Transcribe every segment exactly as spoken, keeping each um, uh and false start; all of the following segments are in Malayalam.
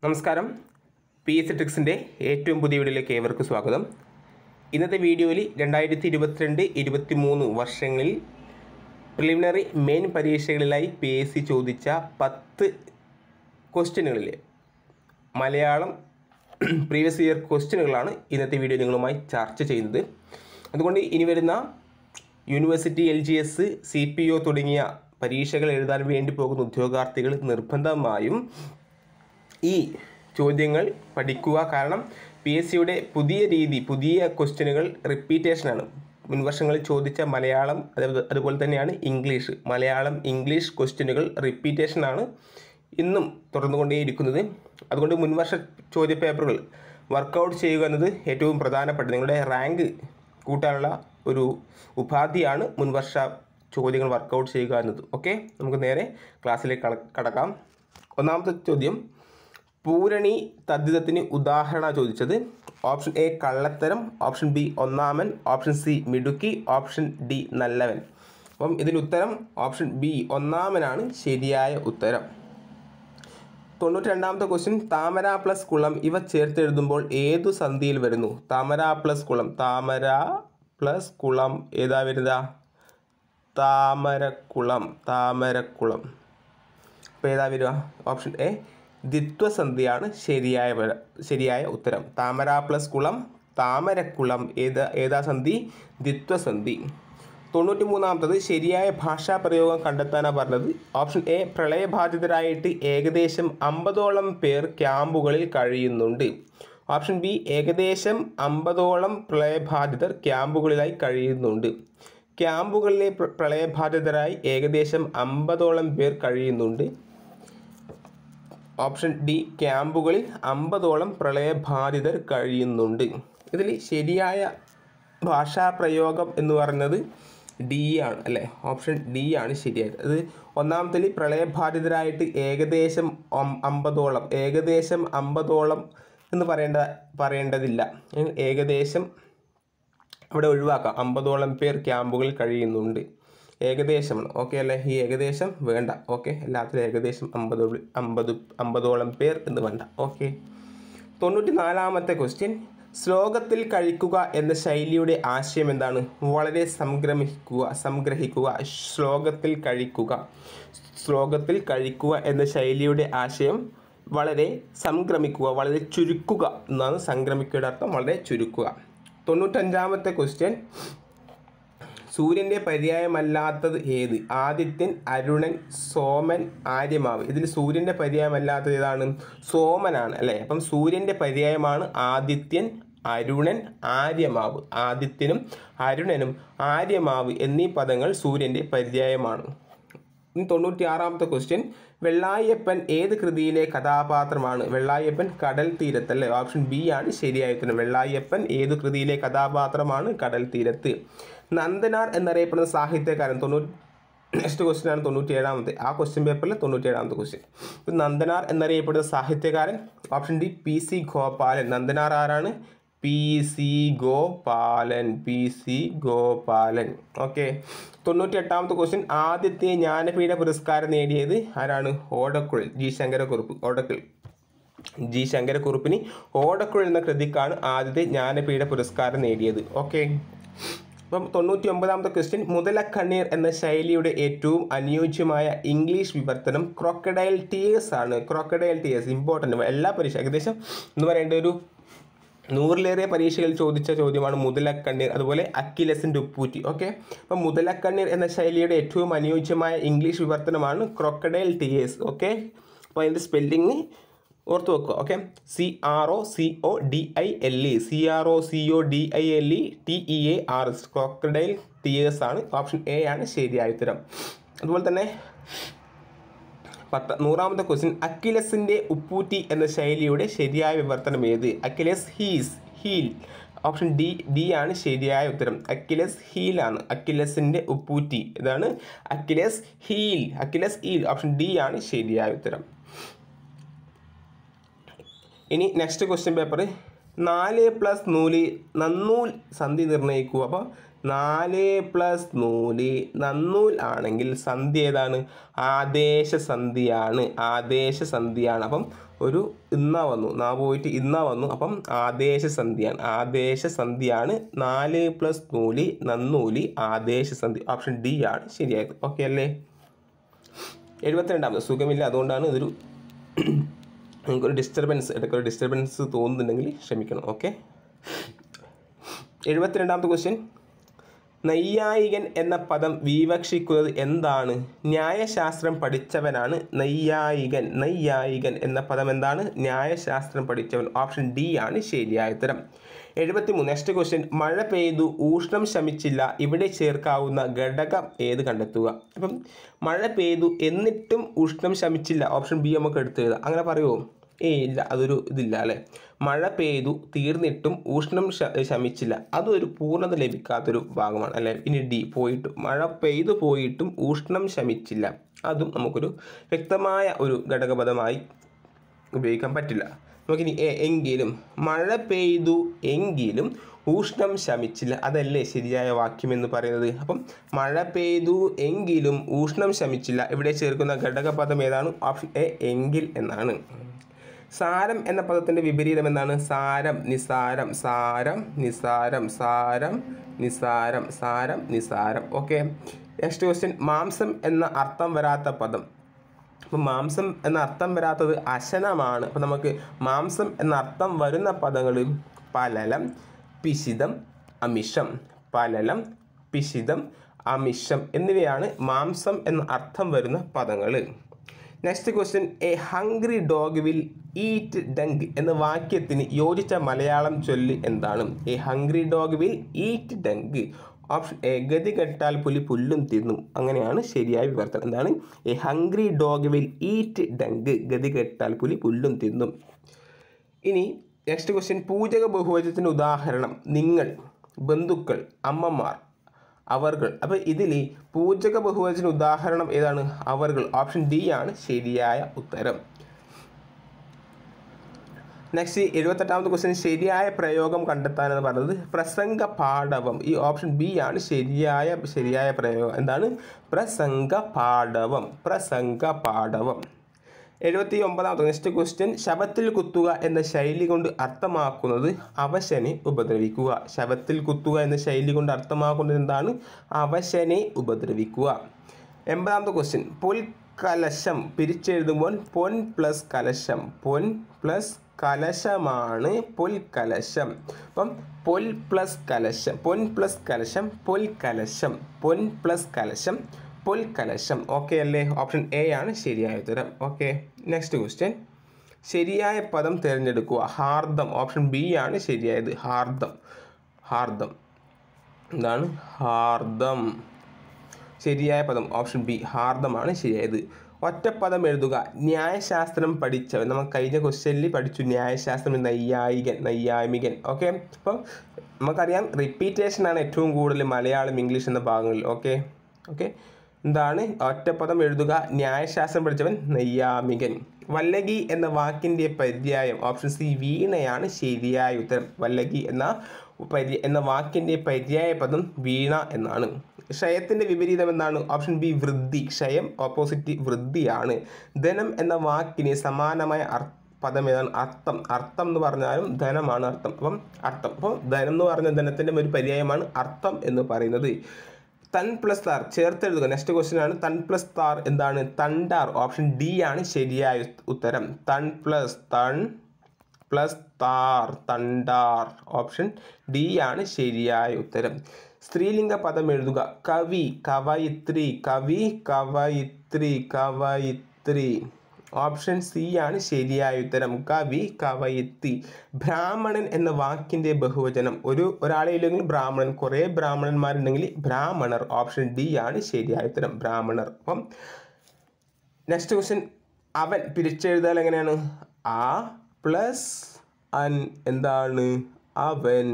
നമസ്കാരം. പി എസ് സി ട്രിക്സിൻ്റെ ഏറ്റവും പുതിയ വീഡിയോയിലേക്ക് ഏവർക്കും സ്വാഗതം. ഇന്നത്തെ വീഡിയോയിൽ രണ്ടായിരത്തി ഇരുപത്തിരണ്ട് ഇരുപത്തി മൂന്ന് വർഷങ്ങളിൽ പ്രിലിമിനറി മെയിൻ പരീക്ഷകളിലായി പി എസ് സി ചോദിച്ച പത്ത് ക്വസ്റ്റ്യനുകളിൽ മലയാളം പ്രീവിയസ് ഇയർ ക്വസ്റ്റ്യനുകളാണ് ഇന്നത്തെ വീഡിയോ നിങ്ങളുമായി ചർച്ച ചെയ്യുന്നത്. അതുകൊണ്ട് ഇനി വരുന്ന university, L G S, C P O തുടങ്ങിയ പരീക്ഷകൾ എഴുതാൻ വേണ്ടി പോകുന്ന ഉദ്യോഗാർത്ഥികൾ നിർബന്ധമായും ഈ ചോദ്യങ്ങൾ പഠിക്കുക. കാരണം പി എസ് സിയുടെ പുതിയ രീതി, പുതിയ ക്വസ്റ്റ്യനുകൾ റിപ്പീറ്റേഷനാണ്. മുൻവർഷങ്ങളിൽ ചോദിച്ച മലയാളം അതുപോലെ തന്നെയാണ് ഇംഗ്ലീഷ്. മലയാളം ഇംഗ്ലീഷ് ക്വസ്റ്റ്യനുകൾ റിപ്പീറ്റേഷനാണ് ഇന്നും തുടർന്നുകൊണ്ടേയിരിക്കുന്നത്. അതുകൊണ്ട് മുൻവർഷ ചോദ്യ പേപ്പറുകൾ വർക്കൗട്ട് ചെയ്യുക എന്നത് ഏറ്റവും പ്രധാനപ്പെട്ട നിങ്ങളുടെ റാങ്ക് കൂട്ടാനുള്ള ഒരു ഉപാധിയാണ് മുൻവർഷ ചോദ്യങ്ങൾ വർക്കൗട്ട് ചെയ്യുക എന്നത്. ഓക്കെ, നമുക്ക് നേരെ ക്ലാസ്സിലേക്ക് കടക്കാം. ഒന്നാമത്തെ ചോദ്യം, പൂരണി തദ്ധിതത്തിന് ഉദാഹരണ ചോദിച്ചത്. ഓപ്ഷൻ എ കള്ളത്തരം, ഓപ്ഷൻ ബി ഒന്നാമൻ, ഓപ്ഷൻ സി മിടുക്കി, ഓപ്ഷൻ ഡി നല്ലവൻ. അപ്പം ഇതിൽ ഉത്തരം ഓപ്ഷൻ ബി ഒന്നാമനാണ് ശരിയായ ഉത്തരം. തൊണ്ണൂറ്റി രണ്ടാമത്തെ ക്വസ്റ്റ്യൻ, താമര പ്ലസ് കുളം ഇവ ചേർത്തെഴുതുമ്പോൾ ഏതു സന്ധിയിൽ വരുന്നു? താമര പ്ലസ് കുളം, താമര പ്ലസ് കുളം ഏതാ വരുക? താമരക്കുളം, താമരക്കുളം. അപ്പോൾ ഏതാ വരിക? ഓപ്ഷൻ എ ദ്വിത്വസന്ധിയാണ് ശരിയായ ശരിയായ ഉത്തരം. താമര പ്ലസ് കുളം, താമരക്കുളം ഏതാ ഏതാ സന്ധി? ദ്വിത്വസന്ധി. തൊണ്ണൂറ്റി മൂന്നാമത്തത്, ശരിയായ ഭാഷാ പ്രയോഗം കണ്ടെത്താനാണ് പറഞ്ഞത്. ഓപ്ഷൻ എ പ്രളയബാധിതരായിട്ട് ഏകദേശം അമ്പതോളം പേർ ക്യാമ്പുകളിൽ കഴിയുന്നുണ്ട്. ഓപ്ഷൻ ബി ഏകദേശം അമ്പതോളം പ്രളയബാധിതർ ക്യാമ്പുകളിലായി കഴിയുന്നുണ്ട്. ക്യാമ്പുകളിലെ പ്രളയബാധിതരായി ഏകദേശം അമ്പതോളം പേർ കഴിയുന്നുണ്ട്. ഓപ്ഷൻ ഡി ക്യാമ്പുകളിൽ അമ്പതോളം പ്രളയബാധിതർ കഴിയുന്നുണ്ട്. ഇതിൽ ശരിയായ ഭാഷാ പ്രയോഗം എന്ന് പറയുന്നത് ഡി ആണ് അല്ലേ? ഓപ്ഷൻ ഡി ആണ് ശരിയായത്. അത് ഒന്നാമത്തിൽ പ്രളയബാധിതരായിട്ട് ഏകദേശം അമ്പതോളം ഏകദേശം അമ്പതോളം എന്ന് പറയേണ്ട പറയേണ്ടതില്ല. ഏകദേശം ഇവിടെ ഒഴിവാക്കാം. അമ്പതോളം പേർ ക്യാമ്പുകളിൽ കഴിയുന്നുണ്ട്. ഏകദേശമാണ്. ഓക്കെ അല്ലേ? ഈ ഏകദേശം വേണ്ട. ഓക്കെ, എല്ലാത്തിലും ഏകദേശം അമ്പത് അമ്പത് അമ്പതോളം പേർ എന്ന് വേണ്ട. ഓക്കെ. തൊണ്ണൂറ്റി നാലാമത്തെ ക്വസ്റ്റ്യൻ, ശ്ലോകത്തിൽ കഴിക്കുക എന്ന ശൈലിയുടെ ആശയം എന്താണ്? വളരെ സംഗ്രഹിക്കുക സംഗ്രഹിക്കുക ശ്ലോകത്തിൽ കഴിക്കുക ശ്ലോകത്തിൽ കഴിക്കുക എന്ന ശൈലിയുടെ ആശയം വളരെ സംക്രമിക്കുക, വളരെ ചുരുക്കുക എന്നാണ്. സംക്രമിക്കയുടെ അർത്ഥം വളരെ ചുരുക്കുക. തൊണ്ണൂറ്റഞ്ചാമത്തെ ക്വസ്റ്റ്യൻ, സൂര്യൻ്റെ പര്യായമല്ലാത്തത് ഏത്? ആദിത്യൻ, അരുണൻ, സോമൻ, ആര്യമാവ്. ഇതിൽ സൂര്യൻ്റെ പര്യായമല്ലാത്തത് ഏതാണ്? സോമനാണ് അല്ലേ? അപ്പം സൂര്യൻ്റെ പര്യായമാണ് ആദിത്യൻ, അരുണൻ, ആര്യമാവ്. ആദിത്യനും അരുണനും ആര്യമാവ് എന്നീ പദങ്ങൾ സൂര്യൻ്റെ പര്യായമാണ്. തൊണ്ണൂറ്റി ആറാമത്തെ ക്വസ്റ്റ്യൻ, വെള്ളായപ്പൻ ഏത് കൃതിയിലെ കഥാപാത്രമാണ്? വെള്ളായപ്പൻ കടൽ തീരത്ത് അല്ലേ? ഓപ്ഷൻ ബി ആണ് ശരിയായ ഉത്തരം. വെള്ളായപ്പൻ ഏത് കൃതിയിലെ കഥാപാത്രമാണ്? കടൽ തീരത്ത്. നന്ദനാർ എന്നറിയപ്പെടുന്ന സാഹിത്യകാരൻ. തൊണ്ണൂറ്റി നെക്സ്റ്റ് ക്വസ്റ്റ്യൻ ആണ് തൊണ്ണൂറ്റി ഏഴാമത്തെ. ആ ക്വസ്റ്റ്യൻ പേപ്പറിൽ തൊണ്ണൂറ്റി ഏഴാമത്തെ ക്വസ്റ്റ്യൻ. നന്ദനാർ എന്നറിയപ്പെടുന്ന സാഹിത്യകാരൻ. Option D P C Gopalan. Nandanar ആരാണ്? P C Gopalan. P C Gopalan. Okay. തൊണ്ണൂറ്റി എട്ടാമത്തെ ക്വസ്റ്റ്യൻ, ആദ്യത്തെ ജ്ഞാനപീഠ പുരസ്കാരം നേടിയത് ആരാണ്? ഓടക്കുഴൽ, ജി ശങ്കരക്കുറുപ്പ്. ഓടക്കുഴൽ ജി ശങ്കരക്കുറുപ്പിന് ഓടക്കുഴൽ എന്ന കൃതിക്കാണ് ആദ്യത്തെ ജ്ഞാനപീഠ പുരസ്കാരം നേടിയത്. ഓക്കെ. അപ്പം തൊണ്ണൂറ്റി ഒമ്പതാമത്തെ ക്വസ്റ്റ്യൻ, മുതലക്കണ്ണീർ എന്ന ശൈലിയുടെ ഏറ്റവും അനുയോജ്യമായ ഇംഗ്ലീഷ് വിവർത്തനം ക്രോക്കഡൈൽ ടിയേഴ്സ് ആണ്. Crocodile tears important. എല്ലാ പരീക്ഷ ഏകദേശം എന്ന് പറയേണ്ട ഒരു നൂറിലേറെ പരീക്ഷകളിൽ ചോദിച്ച ചോദ്യമാണ് മുതലക്കണ്ണീർ. അതുപോലെ അക്കിലസിൻ്റെ ഉപ്പൂറ്റി. ഓക്കെ. അപ്പം മുതലക്കണ്ണീർ എന്ന ശൈലിയുടെ ഏറ്റവും അനുയോജ്യമായ ഇംഗ്ലീഷ് വിവർത്തനമാണ് ക്രോക്കഡൈൽ ടിയേഴ്സ്. ഓക്കെ. അപ്പോൾ അതിൻ്റെ സ്പെല്ലിങ് ഓർത്ത് വെക്കുക. Okay. C R O C O D I L E C R O C O D I L E T E A R S crocodile tears ആണ്. ഓപ്ഷൻ എ ആണ് ശരിയായ ഉത്തരം. അതുപോലെ തന്നെ പത്ത് നൂറാമത്തെ ക്വസ്റ്റ്യൻ, അക്കിലസിൻ്റെ ഉപ്പൂറ്റി എന്ന ശൈലിയുടെ ശരിയായ വിവർത്തനം ഏത്? Achilles his heel. Option D D ആണ് ശരിയായ ഉത്തരം. അക്കിലസ് ഹീൽ ആണ്. അക്കിലസിൻ്റെ ഉപ്പൂറ്റി ഇതാണ് Achilles heel. Achilles heel. Option D ആണ് ശരിയായ ഉത്തരം. ഇനി നെക്സ്റ്റ് ക്വസ്റ്റ്യൻ പേപ്പർ, നാല് പ്ലസ് നൂല് നന്നൂൽ സന്ധി നിർണ്ണയിക്കുക. അപ്പോൾ നാല് പ്ലസ് നൂല് നന്നൂൽ ആണെങ്കിൽ സന്ധി ഏതാണ്? ആദേശസന്ധിയാണ്. ആദേശസന്ധിയാണ്. അപ്പം ഒരു ഇന്ന വന്നു, നാ പോയിട്ട് ഇന്ന വന്നു. അപ്പം ആദേശസന്ധിയാണ്. ആദേശസന്ധിയാണ് നാല് പ്ലസ് നൂല് നന്നൂല് ആദേശസന്ധി. ഓപ്ഷൻ ഡി ആണ് ശരിയായത്. ഓക്കെ അല്ലേ? എഴുപത്തിരണ്ടാമത് സുഖമില്ല, അതുകൊണ്ടാണ് ഇതൊരു നിങ്ങൾക്കൊരു ഡിസ്റ്റർബൻസ് ഇടയ്ക്കൊരു ഡിസ്റ്റർബൻസ് തോന്നുന്നുണ്ടെങ്കിൽ ക്ഷമിക്കണം. ഓക്കെ. എഴുപത്തിരണ്ടാമത്തെ ക്വസ്റ്റ്യൻ, നൈയായികൻ എന്ന പദം വിവക്ഷിക്കുന്നത് എന്താണ്? ന്യായശാസ്ത്രം പഠിച്ചവനാണ് നൈയായികൻ. നൈയായികൻ എന്ന പദം എന്താണ്? ന്യായശാസ്ത്രം പഠിച്ചവൻ. ഓപ്ഷൻ ഡി ആണ് ശരിയായ ഉത്തരം. എഴുപത്തി മൂന്ന് നെക്സ്റ്റ് ക്വസ്റ്റ്യൻ, മഴ പെയ്തു ഊഷ്ണം ശമിച്ചില്ല, ഇവിടെ ചേർക്കാവുന്ന ഘടകം ഏത് കണ്ടെത്തുക? അപ്പം മഴ പെയ്തു എന്നിട്ടും ഉഷ്ണം ശമിച്ചില്ല, ഓപ്ഷൻ ബി നമുക്ക് എടുത്തെഴുതാം. അങ്ങനെ പറയുമോ? ഏയ് ഇല്ല, അതൊരു ഇതില്ല അല്ലേ. മഴ പെയ്തു തീർന്നിട്ടും ഉഷ്ണം ശമിച്ചില്ല, അതൊരു പൂർണ്ണത ലഭിക്കാത്തൊരു ഭാഗമാണ് അല്ലേ. ഇനി ഡി, പോയിട്ടും മഴ പെയ്തു പോയിട്ടും ഉഷ്ണം ശമിച്ചില്ല, അതും നമുക്കൊരു വ്യക്തമായ ഒരു ഘടകപദമായി ഉപയോഗിക്കാൻ പറ്റില്ല. നമുക്കിനി എ, എങ്കിലും മഴ പെയ്തു എങ്കിലും ഉഷ്ണം ശമിച്ചില്ല, അതല്ലേ ശരിയായ വാക്യം എന്ന് പറയുന്നത്. അപ്പം മഴ പെയ്തു എങ്കിലും ഉഷ്ണം ശമിച്ചില്ല, ഇവിടെ ചേർക്കുന്ന ഘടകപദം ഏതാണ്? ഓപ്ഷൻ എ, എങ്കിൽ എന്നാണ്. സാരം എന്ന പദത്തിൻ്റെ വിപരീതം എന്താണ്? സാരം, നിസാരം. സാരം, നിസാരം. സാരം, നിസാരം. സാരം, നിസാരം. ഓക്കെ. നെക്സ്റ്റ് ക്വസ്റ്റ്യൻ, മാംസം എന്ന അർത്ഥം വരാത്ത പദം. അപ്പം മാംസം എന്ന അർത്ഥം വരാത്തത് അശനമാണ്. അപ്പം നമുക്ക് മാംസം എന്ന അർത്ഥം വരുന്ന പദങ്ങൾ പലലം, പിശിതം, അമിഷം. പലലം, പിശിതം, അമിഷം എന്നിവയാണ് മാംസം എന്ന അർത്ഥം വരുന്ന പദങ്ങൾ. Next question, a hungry dog will eat dung എന്ന വാക്യത്തിന് യോജിച്ച മലയാളം ചൊല്ല് എന്താണ്? A hungry dog will eat dung. Option A, ഗതി കെട്ടാൽ പുലി പുല്ലും തിന്നും. അങ്ങനെയാണ് ശരിയായ വിവർത്തനം. എന്താണ്? A hungry dog will eat dung. ഗതി കെട്ടാൽ പുലി പുല്ലും തിന്നും. ഇനി നെക്സ്റ്റ് ക്വസ്റ്റ്യൻ, പൂജക ബഹുവചനത്തിൻ്റെ ഉദാഹരണം നിങ്ങൾ, ബന്ധുക്കൾ, അമ്മമാർ, അവർകൾ. അപ്പോൾ ഇതിൽ പൂജക ബഹുവചന ഉദാഹരണം ഏതാണ്? അവർകൾ. ഓപ്ഷൻ ഡി ആണ് ശരിയായ ഉത്തരം. നെക്സ്റ്റ് എഴുപത്തെട്ടാമത്തെ ക്വസ്റ്റ്യൻ, ശരിയായ പ്രയോഗം കണ്ടെത്താനെന്ന് പറയുന്നത് പ്രസംഗ പാഠവം. ഈ ഓപ്ഷൻ ബി ആണ് ശരിയായ ശരിയായ പ്രയോഗം. എന്താണ്? പ്രസംഗ പാഠവം. പ്രസംഗ പാഠവം. എഴുപത്തി ഒമ്പതാമത്തെ നെക്സ്റ്റ് ക്വസ്റ്റ്യൻ, ശവത്തിൽ കുത്തുക എന്ന ശൈലി കൊണ്ട് അർത്ഥമാക്കുന്നത് അവശനെ ഉപദ്രവിക്കുക. ശവത്തിൽ കുത്തുക എന്ന ശൈലി കൊണ്ട് അർത്ഥമാക്കുന്നത് എന്താണ്? അവശനെ ഉപദ്രവിക്കുക. എൺപതാമത്തെ ക്വസ്റ്റ്യൻ, പൊൽക്കലശം പിരിച്ചെഴുതുമ്പോൾ പൊൻ പ്ലസ് കലശം. പൊൻ പ്ലസ് കലശമാണ് പൊൽക്കലശം. അപ്പം പൊൽ പ്ലസ് കലശം, പൊൻ പ്ലസ് കലശം, പൊൽക്കലശം. പൊൻ പ്ലസ് കലശം, പൊൽക്കലശം. ഓക്കെ അല്ലേ? ഓപ്ഷൻ എ ആണ് ശരിയായ ഉത്തരം. ഓക്കെ. നെക്സ്റ്റ് ക്വസ്റ്റ്യൻ, ശരിയായ പദം തിരഞ്ഞെടുക്കുക. ഹാർദം. ഓപ്ഷൻ ബി ആണ് ശരിയായത്. ഹാർദം. ഹാർദം. എന്താണ്? ഹാർദം. ശരിയായ പദം ഓപ്ഷൻ ബി, ഹാർദമാണ് ശരിയായത്. ഒറ്റപ്പദം എഴുതുക. ന്യായശാസ്ത്രം പഠിച്ചവൻ. നമ്മൾ കഴിഞ്ഞ ക്വസ്റ്റ്യനിൽ പഠിച്ചു ന്യായശാസ്ത്രം, നൈയായികൻ, നൈയാമികൻ. ഓക്കെ. അപ്പം നമുക്കറിയാം റിപ്പീറ്റേഷനാണ് ഏറ്റവും കൂടുതൽ മലയാളം, ഇംഗ്ലീഷ് എന്ന ഭാഗങ്ങളിൽ. ഓക്കെ. ഓക്കെ. എന്താണ്? ഒറ്റപ്പദം എഴുതുക. ന്യായശാസ്ത്രം പഠിച്ചവൻ, നൈയാമികൻ. വല്ലകി എന്ന വാക്കിൻ്റെ പര്യായം. ഓപ്ഷൻ സി, വീണയാണ് ശരിയായ ഉത്തരം. വല്ലകി എന്ന പര്യ എന്ന വാക്കിൻ്റെ പര്യായ പദം വീണ എന്നാണ്. ക്ഷയത്തിൻ്റെ വിപരീതം എന്താണ്? ഓപ്ഷൻ ബി, വൃദ്ധി. ക്ഷയം ഓപ്പോസിറ്റ് വൃദ്ധിയാണ്. ധനം എന്ന വാക്കിന് സമാനമായ അർത്ഥം പദം ഏതാണ്? അർത്ഥം. അർത്ഥം എന്ന് പറഞ്ഞാലും ധനമാണ് അർത്ഥം. അപ്പം അർത്ഥം. അപ്പം ധനം എന്ന് പറഞ്ഞ ധനത്തിൻ്റെ ഒരു പര്യായമാണ് അർത്ഥം എന്ന് പറയുന്നത്. തൻ പ്ലസ് താർ ചേർത്തെഴുതുക. നെക്സ്റ്റ് ക്വസ്റ്റ്യൻ ആണ്. തൻ പ്ലസ് താർ എന്താണ്? തണ്ടാർ. ഓപ്ഷൻ ഡി ആണ് ശരിയായ ഉത്തരം. തൻ പ്ലസ് തൺ പ്ലസ് താർ, തണ്ടാർ. ഓപ്ഷൻ ഡി ആണ് ശരിയായ ഉത്തരം. സ്ത്രീലിംഗ പദം എഴുതുക. കവി, കവയിത്രി. കവി, കവയിത്രി, കവയിത്രി. ഓപ്ഷൻ സി ആണ് ശരിയായ ഉത്തരം. കവി, കവയിത്രി. ബ്രാഹ്മണൻ എന്ന വാക്കിൻ്റെ ബഹുവചനം. ഒരു ഒരാളെ ഇല്ലെങ്കിൽ ബ്രാഹ്മണൻ, കുറേ ബ്രാഹ്മണന്മാരുണ്ടെങ്കിൽ ബ്രാഹ്മണർ. ഓപ്ഷൻ ഡി ആണ് ശരിയായ ഉത്തരം. ബ്രാഹ്മണർ. അപ്പം നെക്സ്റ്റ് ക്വസ്റ്റ്യൻ, അവൻ പിരിച്ചെഴുതാൽ എങ്ങനെയാണ്? ആ പ്ലസ് അൻ. എന്താണ്? അവൻ.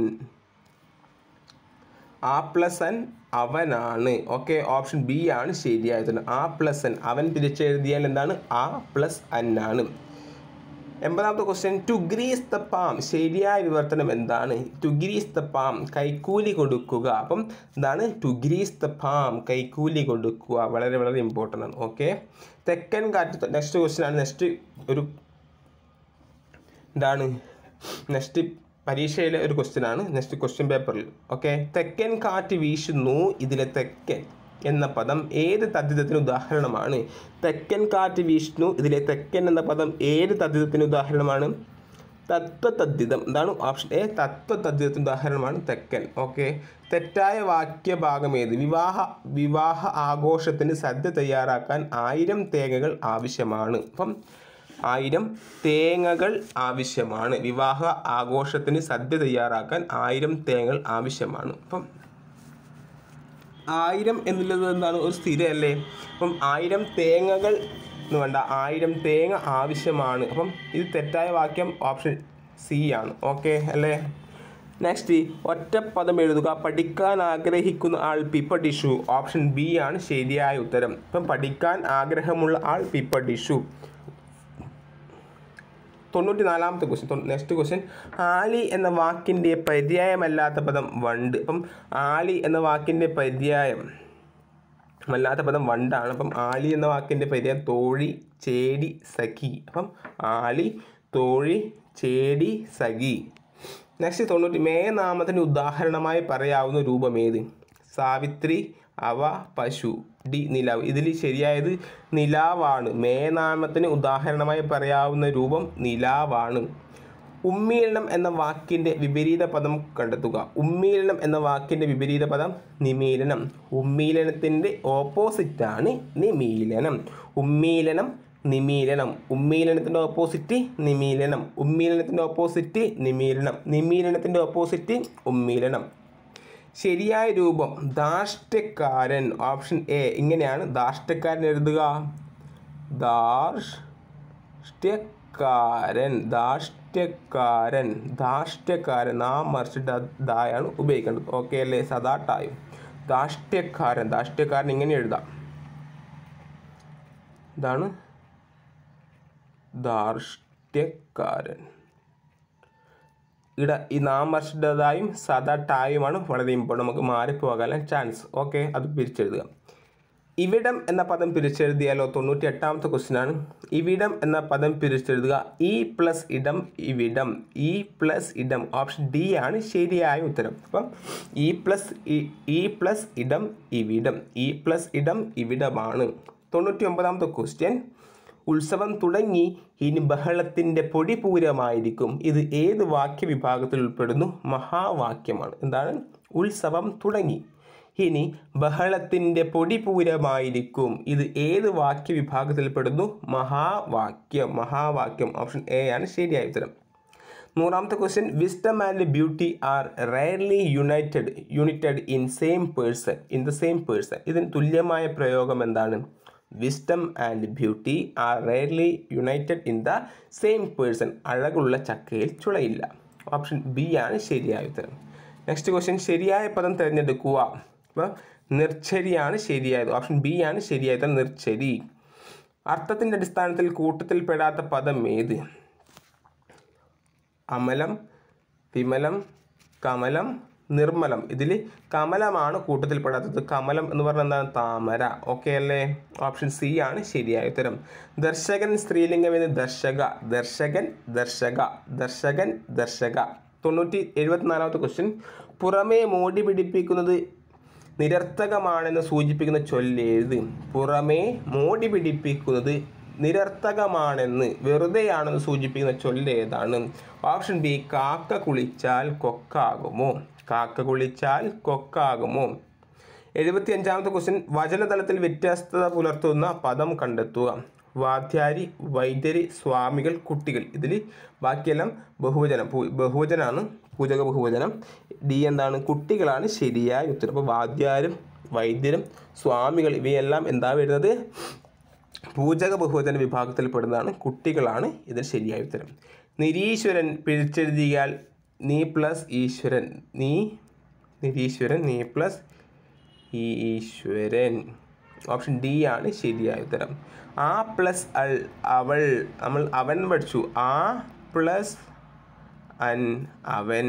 ആ പ്ലസ് അൻ അവനാണ്. ഓക്കെ. ഓപ്ഷൻ ബി ആണ് ശരിയായത്. ആ പ്ലസ് അൻ, അവൻ പിരിച്ചെഴുതിയാൽ എന്താണ്? ആ പ്ലസ് അൻ ആണ്. എൺപതാമത്തെ question to grease the palm ശരിയായ വിവർത്തനം എന്താണ്? ടു ഗ്രീസ് ദ പാം കൈക്കൂലി കൊടുക്കുക. അപ്പം എന്താണ് ടു ഗ്രീസ് ദ പാം കൈക്കൂലി കൊടുക്കുക. വളരെ വളരെ ഇമ്പോർട്ടൻ്റ് ആണ്. ഓക്കെ, തെക്കൻ കാറ്റ് നെക്സ്റ്റ് ക്വസ്റ്റ്യൻ ആണ്. നെക്സ്റ്റ് ഒരു എന്താണ് നെക്സ്റ്റ് പരീക്ഷയിലെ ഒരു ക്വസ്റ്റ്യൻ ആണ് നെക്സ്റ്റ് ക്വസ്റ്റ്യൻ പേപ്പറിൽ. ഓക്കെ, തെക്കൻ കാറ്റ് വീശുന്നു ഇതിലെ തെക്കൻ എന്ന പദം ഏത് തദ്ധിതത്തിന് ഉദാഹരണമാണ്? തെക്കൻ കാറ്റ് വീശുന്നു ഇതിലെ തെക്കൻ എന്ന പദം ഏത് തദ്ധിതത്തിന് ഉദാഹരണമാണ്? തത്വതദ്ധിതം. എന്താണ് ഓപ്ഷൻ എ, തത്വതദ്ധിതത്തിന് ഉദാഹരണമാണ് തെക്കൻ. ഓക്കെ, തെറ്റായ വാക്യഭാഗം ഏത്? വിവാഹ വിവാഹ ആഘോഷത്തിന് സദ്യ തയ്യാറാക്കാൻ ആയിരം തേങ്ങകൾ ആവശ്യമാണ്. അപ്പം ആയിരം തേങ്ങകൾ ആവശ്യമാണ്. വിവാഹ ആഘോഷത്തിന് സദ്യ തയ്യാറാക്കാൻ ആയിരം തേങ്ങകൾ ആവശ്യമാണ്. അപ്പം ആയിരം എന്നുള്ളത് എന്താണ്? ഒരു സ്ഥിരമല്ലേ? അപ്പം ആയിരം തേങ്ങകൾ എന്ന് വേണ്ട, ആയിരം തേങ്ങ ആവശ്യമാണ്. അപ്പം ഇത് തെറ്റായ വാക്യം ഓപ്ഷൻ സി ആണ്. ഓക്കെ അല്ലേ? നെക്സ്റ്റ് ഒറ്റപ്പദം എഴുതുക. പഠിക്കാൻ ആഗ്രഹിക്കുന്ന ആൾ പിപ്പടിഷു. ഓപ്ഷൻ ബി ആണ് ശരിയായ ഉത്തരം. അപ്പം പഠിക്കാൻ ആഗ്രഹമുള്ള ആൾ പിപ്പടിഷു. തൊണ്ണൂറ്റി നാലാമത്തെ ക്വസ്റ്റ്യൻ നെക്സ്റ്റ് ക്വസ്റ്റ്യൻ ആലി എന്ന വാക്കിൻ്റെ പര്യായമല്ലാത്ത പദം വണ്ട്. അപ്പം ആലി എന്ന വാക്കിൻ്റെ പര്യായം അല്ലാത്ത പദം വണ്ടാണ്. അപ്പം ആലി എന്ന വാക്കിൻ്റെ പര്യായം തോഴി, ചേടി, സഖി. അപ്പം ആലി, തോഴി, ചേടി, സഖി. നെക്സ്റ്റ് തൊണ്ണൂറ്റി മേനാമത്തിന് ഉദാഹരണമായി പറയാവുന്ന രൂപം ഏത്? സാവിത്രി, അവ, പശു. ഡി നിലാവ്. ഇതിൽ ശരിയായത് നിലാവാണ്. മേനാമത്തിന് ഉദാഹരണമായി പറയാവുന്ന രൂപം നിലാവാണ്. ഉമ്മീലനം എന്ന വാക്കിൻ്റെ വിപരീത പദം കണ്ടെത്തുക. ഉമ്മീലനം എന്ന വാക്കിൻ്റെ വിപരീത പദം നിമീലനം. ഉമ്മീലനത്തിൻ്റെ ഓപ്പോസിറ്റാണ് നിമീലനം. ഉമ്മീലനം, നിമീലനം. ഉമ്മീലനത്തിൻ്റെ ഓപ്പോസിറ്റ് നിമീലനം. ഉമ്മീലനത്തിൻ്റെ ഓപ്പോസിറ്റ് നിമീലനം. നിമീലനത്തിൻ്റെ ഓപ്പോസിറ്റ് ഉമ്മീലനം. ശരിയായ രൂപം ധാർഷ്ട്യക്കാരൻ. Option A. ഇങ്ങനെയാണ് ധാർഷ്ട്യക്കാരൻ എഴുതുക. ധാർഷ്ട്യക്കാരൻ, ധാർഷ്ട്യക്കാരൻ, ധാർഷ്ട്യക്കാരൻ. നാം മറിച്ചിട്ട് ദായാണ് ഉപയോഗിക്കേണ്ടത്. ഓക്കെ അല്ലേ? സദാട്ടായും ധാർഷ്ട്യക്കാരൻ. ധാർഷ്ട്യക്കാരൻ ഇങ്ങനെ എഴുതാം. ഇതാണ് ധാർഷ്ട്യക്കാരൻ. ഇവിടെ ഈ നാമർഷിതതായും സദാട്ടായുമാണ് വളരെ ഇമ്പോർട്ടൻ്റ്. നമുക്ക് മാറിപ്പോകാൻ ചാൻസ്. ഓക്കെ, അത് പിരിച്ചെഴുതുക. ഇവിടം എന്ന പദം പിരിച്ചെഴുതിയാലോ? തൊണ്ണൂറ്റി എട്ടാമത്തെ ക്വസ്റ്റ്യൻ ആണ്. ഇവിടം എന്ന പദം പിരിച്ചെഴുതുക. ഇ പ്ലസ് ഇടം ഇവിടം. ഇ പ്ലസ് ഇടം. ഓപ്ഷൻ ഡി ആണ് ശരിയായ ഉത്തരം. അപ്പം ഇ പ്ലസ് ഇ പ്ലസ് ഇടം ഇവിടം. ഇ പ്ലസ് ഇടം ഇവിടമാണ്. തൊണ്ണൂറ്റി ഒമ്പതാമത്തെ ക്വസ്റ്റ്യൻ ഉത്സവം തുടങ്ങി ഇനി ബഹളത്തിൻ്റെ പൊടിപൂരമായിരിക്കും. ഇത് ഏത് വാക്യവിഭാഗത്തിൽ ഉൾപ്പെടുന്നു? മഹാവാക്യമാണ്. എന്താണ്? ഉത്സവം തുടങ്ങി ഇനി ബഹളത്തിൻ്റെ പൊടിപൂരമായിരിക്കും. ഇത് ഏത് വാക്യവിഭാഗത്തിൽപ്പെടുന്നു? മഹാവാക്യം. മഹാവാക്യം. ഓപ്ഷൻ എ ആണ് ശരിയായ ഉത്തരം. നൂറാമത്തെ question wisdom and beauty are rarely united united in same person in the same person. ഇതിന് തുല്യമായ പ്രയോഗം എന്താണ്? Wisdom and beauty are rarely united in the same person. അഴകുള്ള ചക്കയിൽ ചുളയില്ല. ഓപ്ഷൻ ബി ആണ് ശരിയായ ഉത്തരം. നെക്സ്റ്റ് ക്വസ്റ്റ്യൻ ശരിയായ പദം തിരഞ്ഞെടുക്കുക. അപ്പോൾ നിർച്ചരിയാണ് ശരിയായത്. ഓപ്ഷൻ ബി ആണ് ശരിയായത്. നിർച്ചരി. അർത്ഥത്തിൻ്റെ അടിസ്ഥാനത്തിൽ കൂട്ടത്തിൽ പെടാത്ത പദം ഏത്? അമലം, വിമലം, കമലം, നിർമ്മലം. ഇതിൽ കമലമാണ് കൂട്ടത്തിൽ പെടാത്തത്. കമലം എന്ന് പറഞ്ഞാൽ എന്താണ്? താമര. ഓക്കെ അല്ലേ? ഓപ്ഷൻ സി ആണ് ശരിയായ ഉത്തരം. ദർശകൻ സ്ത്രീലിംഗം എന്ന് ദർശക. ദർശകൻ, ദർശക, ദർശകൻ, ദർശക. തൊണ്ണൂറ്റി എഴുപത്തിനാലാമത്തെ ക്വസ്റ്റ്യൻ പുറമേ മോടി പിടിപ്പിക്കുന്നത് നിരർത്ഥകമാണെന്ന് സൂചിപ്പിക്കുന്ന ചൊല്ലേത്? പുറമേ മോടി പിടിപ്പിക്കുന്നത് നിരർത്ഥകമാണെന്ന് വെറുതെയാണെന്ന് സൂചിപ്പിക്കുന്ന ചൊല്ല് ഏതാണ്? ഓപ്ഷൻ ബി കാക്ക കുളിച്ചാൽ കൊക്കാകുമോ. കാക്ക കുളിച്ചാൽ കൊക്കാകുമോ. എഴുപത്തി അഞ്ചാമത്തെ ക്വസ്റ്റ്യൻ വചനതലത്തിൽ വ്യത്യസ്തത പുലർത്തുന്ന പദം കണ്ടെത്തുക. വാദ്യാരി, വൈദ്യരി, സ്വാമികൾ, കുട്ടികൾ. ഇതിൽ ബാക്കിയെല്ലാം ബഹുവചനം ബഹുവചനാണ്. പൂജക ബഹുവചനം. ഡി എന്താണ്? കുട്ടികളാണ് ശരിയായ ഉത്തരം. അപ്പോൾ വാദ്യാരും വൈദ്യരും സ്വാമികൾ ഇവയെല്ലാം എന്താ വരുന്നത്? പൂജക ബഹുവചന വിഭാഗത്തിൽപ്പെടുന്നതാണ്. കുട്ടികളാണ് ഇതിൽ ശരിയായ ഉത്തരം. നിരീശ്വരൻ പിരിച്ചെഴുതിയാൽ നീ പ്ലസ് ഈശ്വരൻ. നീ നിരീശ്വരൻ, നീ പ്ലസ് ഈശ്വരൻ. ഓപ്ഷൻ ഡി ആണ് ശരിയായ ഉത്തരം. ആ പ്ലസ് അൾ അവൾ, നമ്മൾ അവൻ പഠിച്ചു. ആ പ്ലസ് അൻ അവൻ.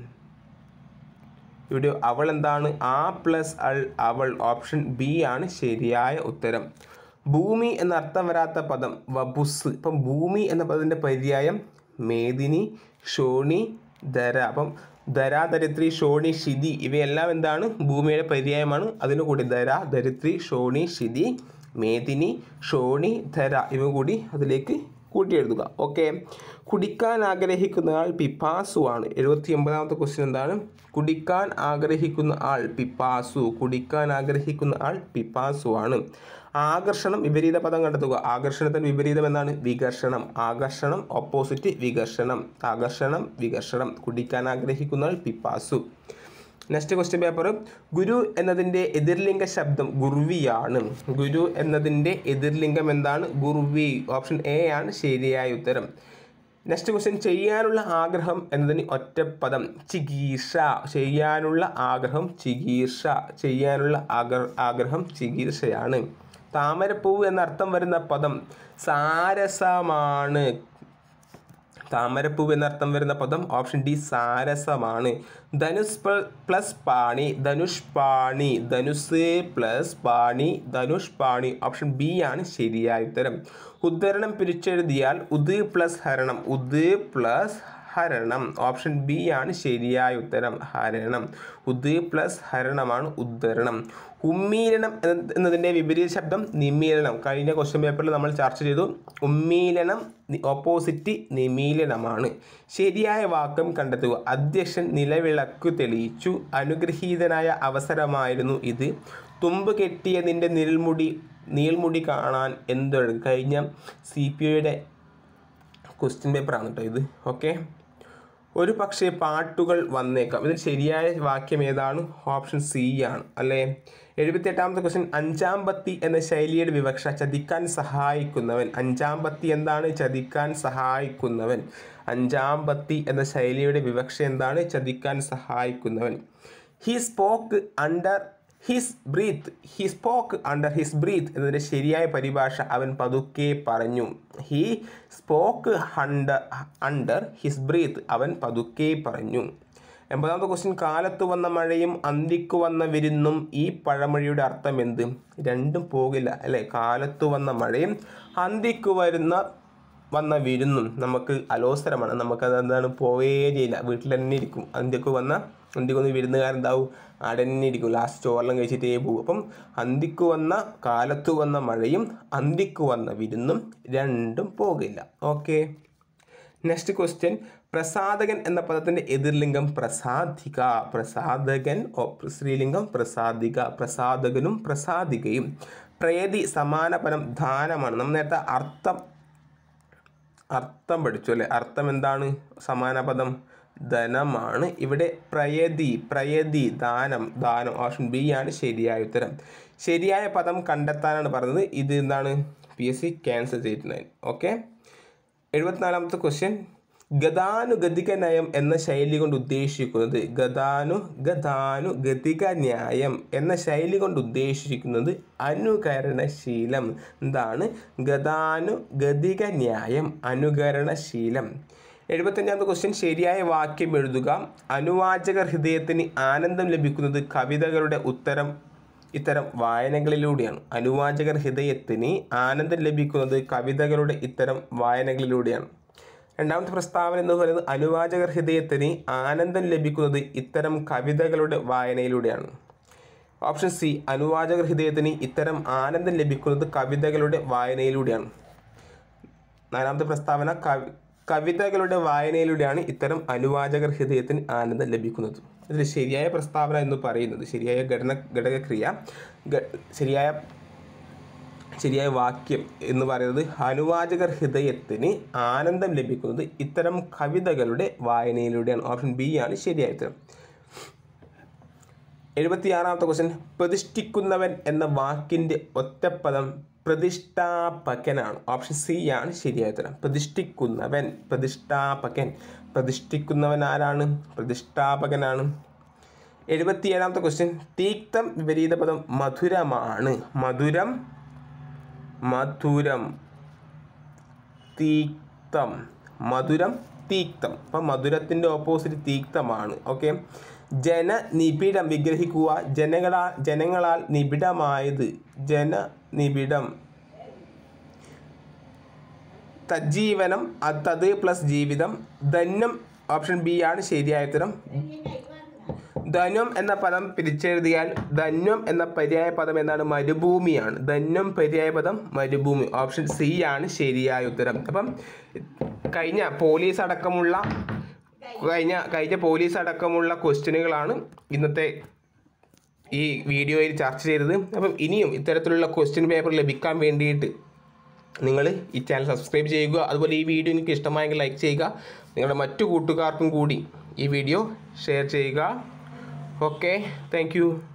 ഇവിടെ അവൾ എന്താണ്? ആ പ്ലസ് അൾ അവൾ. ഓപ്ഷൻ ബി ആണ് ശരിയായ ഉത്തരം. ഭൂമി എന്നർത്ഥം വരാത്ത പദം വപുസ്. ഇപ്പം ഭൂമി എന്ന പദത്തിൻ്റെ പര്യായം മേദിനി, ഷോണി, ധര. അപ്പം ധര, ധരിത്രി, ഷോണി, ശിതി ഇവയെല്ലാം എന്താണ്? ഭൂമിയുടെ പര്യായമാണ്. അതിനു കൂടി ധര, ധരിത്രി, ഷോണി, ശിതി, മേദിനി, ഷോണി, ധര ഇവ കൂടി അതിലേക്ക് കൂട്ടി എഴുതുക. ഓക്കെ. കുടിക്കാൻ ആഗ്രഹിക്കുന്ന ആൾ പിപ്പാസു ആണ്. എഴുപത്തി ഒമ്പതാമത്തെ ക്വസ്റ്റ്യൻ എന്താണ്? കുടിക്കാൻ ആഗ്രഹിക്കുന്ന ആൾ പിപ്പാസു. കുടിക്കാൻ ആഗ്രഹിക്കുന്ന ആൾ പിപ്പാസു ആണ്. ആകർഷണം വിപരീത പദം കണ്ടെത്തുക. ആകർഷണത്തിന് വിപരീതം എന്താണ്? വികർഷണം. ആകർഷണം ഓപ്പോസിറ്റ് വികർഷണം. ആകർഷണം വികർഷണം. കുടിക്കാൻ ആഗ്രഹിക്കുന്ന ആൾ പിപ്പാസു. Next question paper. ഗുരു എന്നതിൻ്റെ എതിർലിംഗ ശബ്ദം ഗുർവിയാണ്. ഗുരു എന്നതിൻ്റെ എതിർലിംഗം എന്താണ്? ഗുർവി. ഓപ്ഷൻ എ ആണ് ശരിയായ ഉത്തരം. Next question. ചെയ്യാനുള്ള ആഗ്രഹം എന്നതിന് ഒറ്റപ്പദം ചികീർഷ. ചെയ്യാനുള്ള ആഗ്രഹം ചികീർഷ. ചെയ്യാനുള്ള ആഗ്രഹം ചികീർഷയാണ്. താമരപ്പൂവ് എന്നർത്ഥം വരുന്ന പദം സാരസമാണ്. താമരപ്പൂവ് എന്നർത്ഥം വരുന്ന പദം ഓപ്ഷൻ ഡി സാരസമാണ്. ധനുസ് പ്ലസ് പാണി ധനുഷ്പാണി. ധനുസ് പ്ലസ് പാണി ധനുഷ്പാണി. ഓപ്ഷൻ ബി ആണ് ശരിയായ ഉത്തരം. ഉദ്ധരണം പിരിച്ചെഴുതിയാൽ ഉദ് പ്ലസ് ഹരണം. ഉദ് പ്ലസ് ഹരണം. ഓപ്ഷൻ ബി ആണ് ശരിയായ ഉത്തരം. ഹരണം. ഉദ് പ്ലസ് ഹരണമാണ് ഉദ്ധരണം. ഉമ്മീലനം എന്നതിൻ്റെ വിപരീത ശബ്ദം നിമീലനം. കഴിഞ്ഞ ക്വസ്റ്റ്യൻ പേപ്പറിൽ നമ്മൾ ചർച്ച ചെയ്തു. ഉമ്മീലനം ഓപ്പോസിറ്റ് നിമീലനമാണ്. ശരിയായ വാക്യം കണ്ടെത്തുക. അധ്യക്ഷൻ നിലവിളക്കു തെളിയിച്ചു. അനുഗ്രഹീതനായ അവസരമായിരുന്നു ഇത്. തുമ്പ് കെട്ടിയ നിന്റെ നീൾമുടി നീൾമുടി കാണാൻ എന്തൊഴു. കഴിഞ്ഞ സി പി ഒയുടെ ക്വസ്റ്റ്യൻ പേപ്പറാണ് കേട്ടോ ഇത്. ഓക്കെ. ഒരു പക്ഷേ പാട്ടുകൾ വന്നേക്കാം. ഇതിൽ ശരിയായ വാക്യം ഏതാണ്? ഓപ്ഷൻ സി ആണ് അല്ലേ. എഴുപത്തി എട്ടാമത്തെ ക്വസ്റ്റ്യൻ. അഞ്ചാം പത്തി എന്ന ശൈലിയുടെ വിവക്ഷ ചതിക്കാൻ സഹായിക്കുന്നവൻ. അഞ്ചാം പത്തി എന്താണ്? ചതിക്കാൻ സഹായിക്കുന്നവൻ. അഞ്ചാം പത്തി എന്ന ശൈലിയുടെ വിവക്ഷ എന്താണ്? ചതിക്കാൻ സഹായിക്കുന്നവൻ. He spoke under his breath. He spoke under his breath എന്നതിൻ്റെ ശരിയായ പരിഭാഷ അവൻ പതുക്കെ പറഞ്ഞു. He spoke under under his breath അവൻ പതുക്കെ പറഞ്ഞു. എൺപതാമത്തെ ക്വസ്റ്റ്യൻ. കാലത്ത് വന്ന മഴയും അന്തിക്ക് വന്ന വിരുന്നും ഈ പഴമൊഴിയുടെ അർത്ഥം എന്ത്? രണ്ടും പോകില്ല അല്ലേ. കാലത്ത് വന്ന മഴയും അന്തിക്ക് വരുന്ന വന്ന വിരുന്നും നമുക്ക് അലോസരമാണ്. നമുക്കത് എന്താണ്? പോവുകയേ ചെയ്യില്ല. വീട്ടിൽ തന്നെ ഇരിക്കും. അന്തിക്ക് വന്ന അന്തിക്ക് വന്ന് വിരുന്നുകാരെന്താവും? അടന്നെ ഇരിക്കും. ലാസ്റ്റ് ചോറെല്ലാം കഴിച്ചിട്ടേ പോകും. അപ്പം അന്തിക്ക് വന്ന കാലത്ത് വന്ന മഴയും അന്തിക്ക് വന്ന വിരുന്നും രണ്ടും പോകില്ല. ഓക്കെ. Next question. പ്രസാദകൻ എന്ന പദത്തിൻ്റെ എതിർലിംഗം പ്രസാദിക. പ്രസാദകൻ സ്ത്രീലിംഗം പ്രസാദിക. പ്രസാദകനും പ്രസാദികയും. പ്രയതി സമാന പദം ദാനമാണ്. നമ്മൾ നേരത്തെ അർത്ഥം അർത്ഥം പഠിച്ചു അല്ലേ. അർത്ഥം എന്താണ്? സമാന പദം ധനമാണ്. ഇവിടെ പ്രയതി പ്രയതി ദാനം ദാനം. ഓപ്ഷൻ ബി ആണ് ശരിയായ ഉത്തരം. ശരിയായ പദം കണ്ടെത്താനാണ് പറഞ്ഞത്. ഇത് എന്താണ്? പി എസ് സി ക്യാൻസൽ ചെയ്തിട്ടുണ്ടായി. ഓക്കെ. എഴുപത്തിനാലാമത്തെ ക്വസ്റ്റ്യൻ. ഗതാനുഗതിക നയം എന്ന ശൈലി കൊണ്ട് ഉദ്ദേശിക്കുന്നത് ഗതാനു ഗതാനു ഗതിക ന്യായം എന്ന ശൈലി കൊണ്ട് ഉദ്ദേശിക്കുന്നത് അനുകരണശീലം. എന്താണ്? ഗതാനു ഗതിക ന്യായം അനുകരണശീലം. എഴുപത്തഞ്ചാമത്തെ ക്വസ്റ്റ്യൻ. ശരിയായ വാക്യം എഴുതുക. അനുവാചക ഹൃദയത്തിന് ആനന്ദം ലഭിക്കുന്നത് കവിതകളുടെ ഉത്തരം ഇത്തരം വായനകളിലൂടെയാണ്. അനുവാചകർ ഹൃദയത്തിന് ആനന്ദം ലഭിക്കുന്നത് കവിതകളുടെ ഇത്തരം വായനകളിലൂടെയാണ്. രണ്ടാമത്തെ പ്രസ്താവന എന്ന് പറയുന്നത് അനുവാചകർ ഹൃദയത്തിന് ആനന്ദം ലഭിക്കുന്നത് ഇത്തരം കവിതകളുടെ വായനയിലൂടെയാണ്. ഓപ്ഷൻ സി അനുവാചകർ ഹൃദയത്തിന് ഇത്തരം ആനന്ദം ലഭിക്കുന്നത് കവിതകളുടെ വായനയിലൂടെയാണ്. നാലാമത്തെ പ്രസ്താവന കവി കവിതകളുടെ വായനയിലൂടെയാണ് ഇത്തരം അനുവാചകർ ഹൃദയത്തിന് ആനന്ദം ലഭിക്കുന്നത്. ഇതിൽ ശരിയായ പ്രസ്താവന എന്ന് പറയുന്നത് ശരിയായ ഘടന ഘടകക്രിയ ശരിയായ ശരിയായ വാക്യം എന്ന് പറയുന്നത് അനുവാചകർ ഹൃദയത്തിന് ആനന്ദം ലഭിക്കുന്നത് ഇത്തരം കവിതകളുടെ വായനയിലൂടെയാണ്. ഓപ്ഷൻ ബി ആണ് ശരിയായ ഉത്തരം. എഴുപത്തിയാറാമത്തെ ക്വസ്റ്റ്യൻ. പ്രതിഷ്ഠിക്കുന്നവൻ എന്ന വാക്കിൻ്റെ ഒറ്റപ്പദം പ്രതിഷ്ഠാപകനാണ്. ഓപ്ഷൻ സി ആണ് ശരിയായ ഉത്തരം. പ്രതിഷ്ഠിക്കുന്നവൻ പ്രതിഷ്ഠാപകൻ. പ്രതിഷ്ഠിക്കുന്നവൻ ആരാണ്? പ്രതിഷ്ഠാപകനാണ്. എഴുപത്തി ഏഴാമത്തെ ക്വസ്റ്റ്യൻ, തീക്തം വിപരീത പദം മധുരമാണ്. മധുരം, മധുരം, തീക്തം, മധുരം, തീക്തം. അപ്പം മധുരത്തിൻ്റെ ഓപ്പോസിറ്റ് തീക്തമാണ്. ഓക്കെ. ജനനിബിഡം വിഗ്രഹിക്കുക. ജനങ്ങളാൽ ജനങ്ങളാൽ നിബിഡമായത്. ജനനിബിഡം. തജ്ജീവനം, തത് പ്ലസ് ജീവിതം. ധന്യം ഓപ്ഷൻ ബി ആണ് ശരിയായ ഉത്തരം. ധന്യം എന്ന പദം പിരിച്ചെഴുതിയാൽ ധന്യം എന്ന പര്യായ പദം എന്താണ്? മരുഭൂമിയാണ്. ധന്യം പര്യായ പദം മരുഭൂമി. ഓപ്ഷൻ സി ആണ് ശരിയായ ഉത്തരം. അപ്പം കഴിഞ്ഞ പോലീസ് അടക്കമുള്ള കഴിഞ്ഞ കഴിഞ്ഞ പോലീസ് അടക്കമുള്ള ക്വസ്റ്റ്യനുകളാണ് ഇന്നത്തെ ഈ വീഡിയോയിൽ ചർച്ച ചെയ്തത്. അപ്പം ഇനിയും ഇത്തരത്തിലുള്ള ക്വസ്റ്റ്യൻ പേപ്പർ ലഭിക്കാൻ വേണ്ടിയിട്ട് നിങ്ങൾ ഈ ചാനൽ സബ്സ്ക്രൈബ് ചെയ്യുക. അതുപോലെ ഈ വീഡിയോ നിങ്ങൾക്ക് ഇഷ്ടമായെങ്കിൽ ലൈക്ക് ചെയ്യുക. നിങ്ങളുടെ മറ്റു കൂട്ടുകാർക്കും കൂടി ഈ വീഡിയോ ഷെയർ ചെയ്യുക. Okay, thank U.